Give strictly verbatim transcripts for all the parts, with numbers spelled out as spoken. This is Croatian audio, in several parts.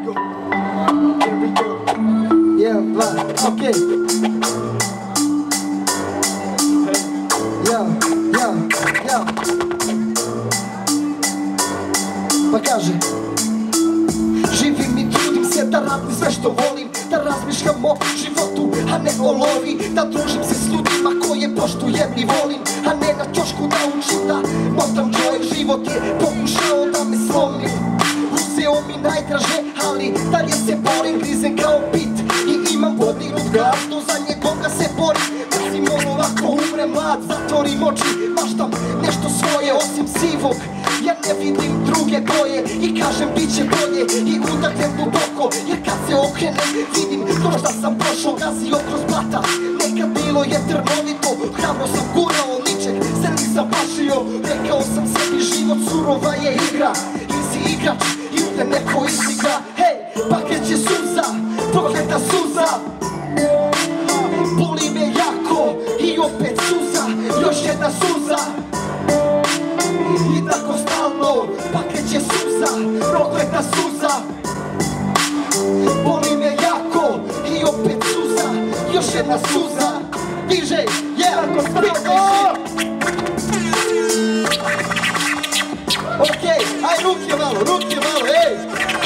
go. Here we go. Yeah, right. Okay. Yeah, yeah, yeah. Pa kaže, živim i trudim se da radim sve što volim, da razmišljam o životu, a ne o lovi, da družim se s ljudima koje poštujem i volim, a ne na ćošku da učim da motam joy. Život je pokušao da me slomi, uzeo mi najdraže, ali dalje se borim, grizem kao bit i imam podignut glav, no za njegoga se borim. Mrzim ono ako umrem mlad, zatvorim oči, maštam nešto svoje osim sivog. Ja ne vidim druge boje i kažem bit će bolje i udahnem duboko, jer kad se okrenem vidim to šta sam prošao, gazio kroz blata. Nekad bilo je trnovito, hrabro sam gurao, ničeg se nisam plašio. Rekao sam sebi život surova je igra, ili si igrač ili te neko izigra. Hej, pa kreće suza, prokleta suza, boli me jako i opet suza, još jedna suza. I tako stalno, pa kreće suza, prokleta suza, boli me jako i opet suza, još jedna suza. D J, yeah, stalno. Okej, aj ruke malo, ruke malo, ej.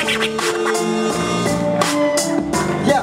Ja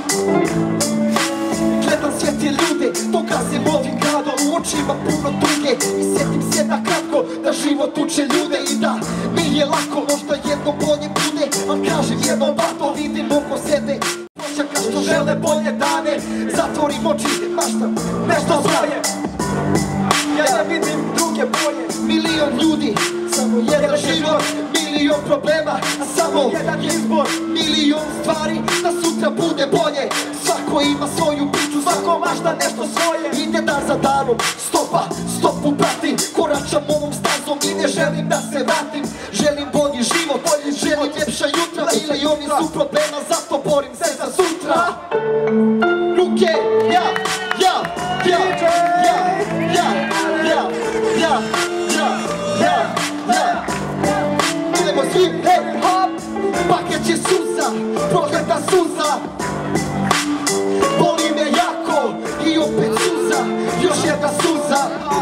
gledam sve te ljude, dokazim ovim gradom, u očima puno tuge i sjetim se na kratko da život uče ljude i da mi je lako, možda jedno bolje bude, al kažem jedno bato, vidim oko sebe počaka što žele bolje dane. Zatvorim oči, maštam nešto svoje, ja ne vidim druge boje. Milion ljudi, samo jedan život, milion problema, a samo jedan izbor. Milion stvari da sutra bude bolje, svako ima svoju priču, svako mašta nešto svoje. Ide dan za danom, stopa, stopu pratim, koračam ovom stazom i ne želim da se vratim. Želim bolji život, želim ljepša jutra, milioni su problema, zato borim se za sutra. Ruke, ja, ja, ja, ja, ja, ja, ja, ja, ja, ja. Idemo svi, hej, hop, pa kreće suza, prokleta suza, boli me jako i opet suza, još jedna suza.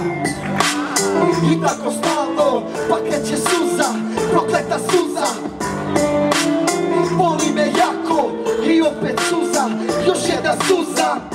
I tako stalno, pa kreće suza, prokleta suza, boli me jako i opet suza, još jedna suza.